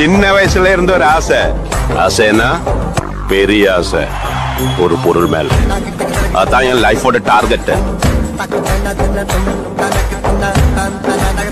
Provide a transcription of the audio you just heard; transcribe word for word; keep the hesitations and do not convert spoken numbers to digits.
சின்ன வயசுல இருந்த ஒரு ஆசை. ஆசைன்னா பெரிய ஆசை, ஒரு பொருள் மேல. அதான் என் லைஃபோட டார்கெட்.